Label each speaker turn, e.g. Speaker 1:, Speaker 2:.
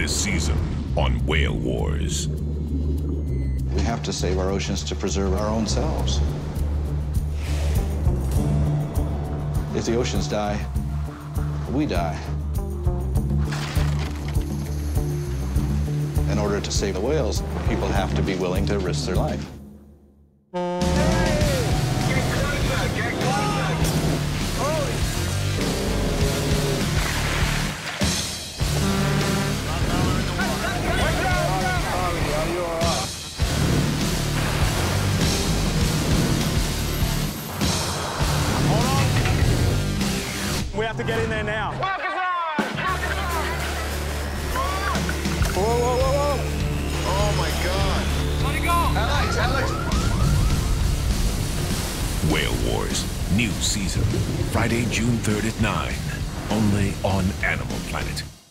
Speaker 1: This season on Whale Wars.
Speaker 2: We have to save our oceans to preserve our own selves. If the oceans die, we die. In order to save the whales, people have to be willing to risk their life.
Speaker 3: We have to get in there now.
Speaker 4: Whoa, whoa, whoa, whoa. Oh, my God. Let it go. Alex.
Speaker 1: Whale Wars, new season. Friday, June 3rd at 9. Only on Animal Planet.